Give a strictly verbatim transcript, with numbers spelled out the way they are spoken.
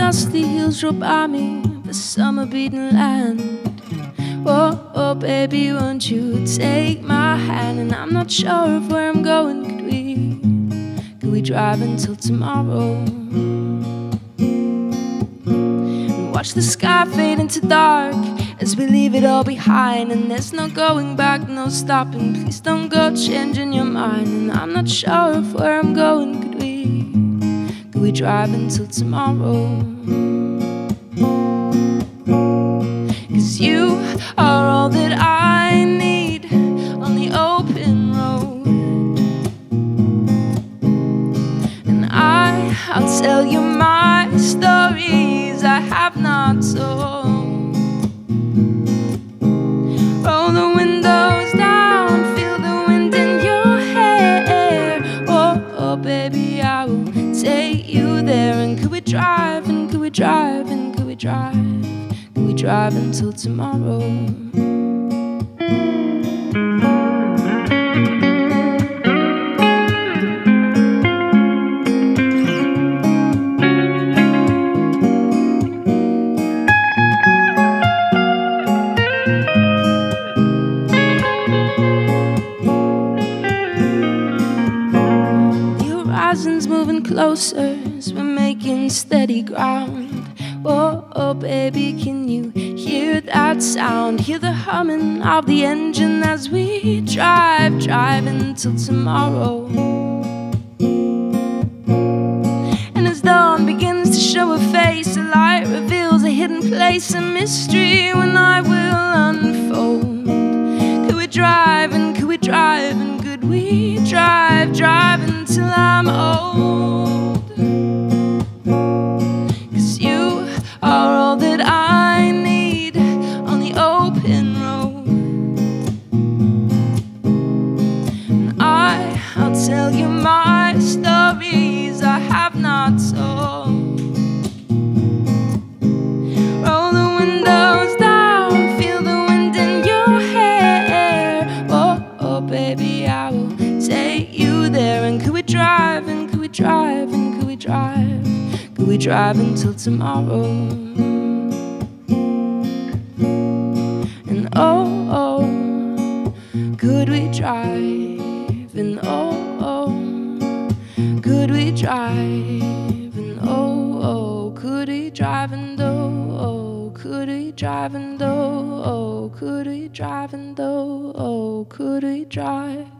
dusty hills roll by me, the summer-beaten land. Oh, oh, baby, won't you take my hand? And I'm not sure of where I'm going. Could we, could we drive until tomorrow? And watch the sky fade into dark as we leave it all behind. And there's no going back, no stopping. Please don't go changing your mind. And I'm not sure of where I'm going. Could we, could we drive until tomorrow? Cause you are all that I need on the open road. And I, I'll tell you my stories I have not told. Roll the windows down, feel the wind in your hair. Oh, oh, baby, I will take you there. And could we drive, and could we drive, and could we drive? Could we drive until tomorrow? Horizon's moving closer as we're making steady ground. Oh, oh, baby, can you hear that sound? Hear the humming of the engine as we drive, drive until tomorrow. And as dawn begins to show a face, a light reveals a hidden place, a mystery when I will unfold. Could we drive, and could we drive, and could we drive, drive until I'm old? Cause you are all that I need on the open road. And I, I'll tell you my stories I have not told. Roll the windows down, feel the wind in your hair. Oh, oh, baby, I will take you there. And could we drive, and could we drive, and could we drive? Could we drive until tomorrow? And oh, oh, could we drive? And oh, oh, could we drive? And oh, oh, could we drive? And oh, oh, could we drive? And oh, oh, could we drive? And oh, oh, could we drive?